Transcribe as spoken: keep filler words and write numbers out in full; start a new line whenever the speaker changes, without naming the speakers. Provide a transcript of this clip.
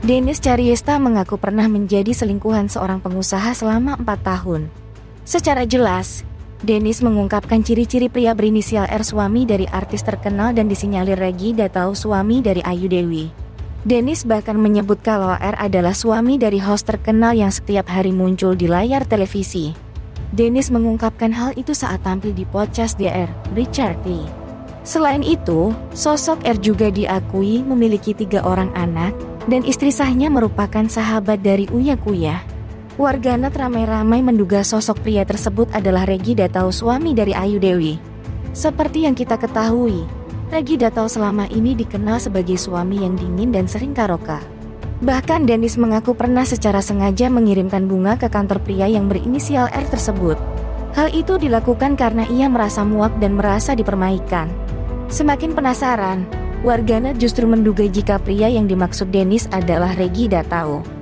Denis Cariesta mengaku pernah menjadi selingkuhan seorang pengusaha selama empat tahun. Secara jelas, Denis mengungkapkan ciri-ciri pria berinisial R suami dari artis terkenal dan disinyalir Reggy Datau suami dari Ayu Dewi. Denis bahkan menyebut kalau R adalah suami dari host terkenal yang setiap hari muncul di layar televisi. Denis mengungkapkan hal itu saat tampil di podcast D R Richard T. Selain itu, sosok R juga diakui memiliki tiga orang anak, dan istri sahnya merupakan sahabat dari Uya Kuya. Warganet ramai-ramai menduga sosok pria tersebut adalah Reggy Datau suami dari Ayu Dewi. Seperti yang kita ketahui, Reggy Datau selama ini dikenal sebagai suami yang dingin dan sering karaoke. Bahkan Denis mengaku pernah secara sengaja mengirimkan bunga ke kantor pria yang berinisial R tersebut. Hal itu dilakukan karena ia merasa muak dan merasa dipermainkan. Semakin penasaran, warganet justru menduga jika pria yang dimaksud Denis adalah Reggy Datau.